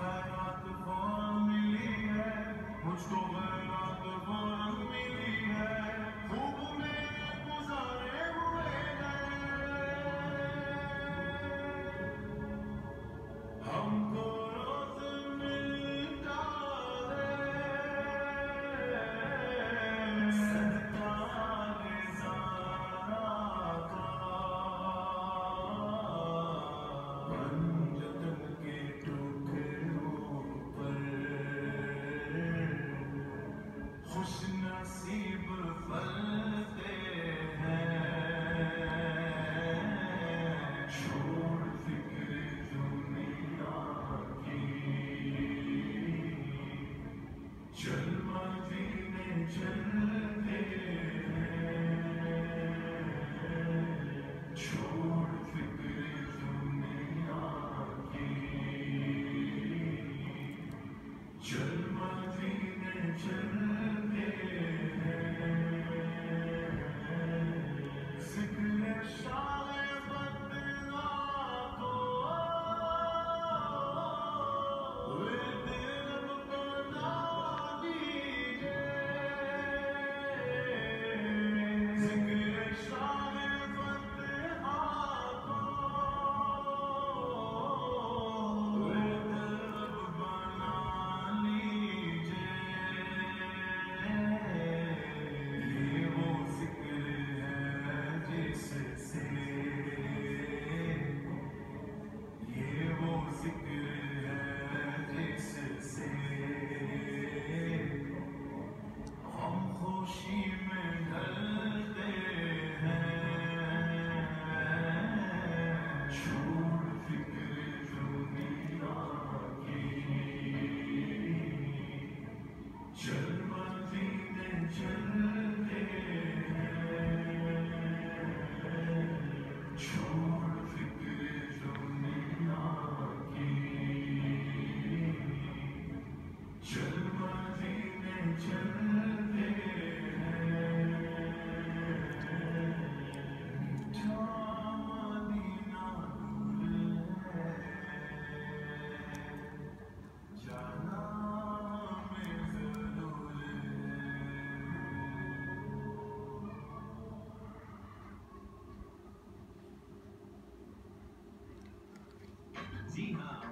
غیرت فوراً ملی ہے، مجھ کو غیرت فوراً ملی ہے، خوب میرے گزارے ہوئے گئے، ہم کو روز ملتا ہے صدقہ نظارہ کا، پنجتن کے ٹکڑوں پر خوش نصیب پھلتے ہیں، چھوڑ فکر دنیا کی، چل مدینے چلتے ہیں، چھوڑ فکر دنیا کی، چل مدینے چلتے ہیں، ذکر شاہ بدگاہ کو ورد رب بنا دیجئے، ذکر شاہ بدگاہ کو ورد رب بنا لیجئے، یہ وہ ذکر ہے جس سے، یہ وہ ذکر ہے جس سے ہم خوشی میں ڈھلتے ہیں، چھوڑ فکر دنیا کی، چل مدینے چلتے ہیں، چھوڑ فکر دنیا کی، چل مدینے چلتے ہیں، میٹھا مدینہ دور ہے، جانا ہمیں ضرور ہے۔ جی ہاں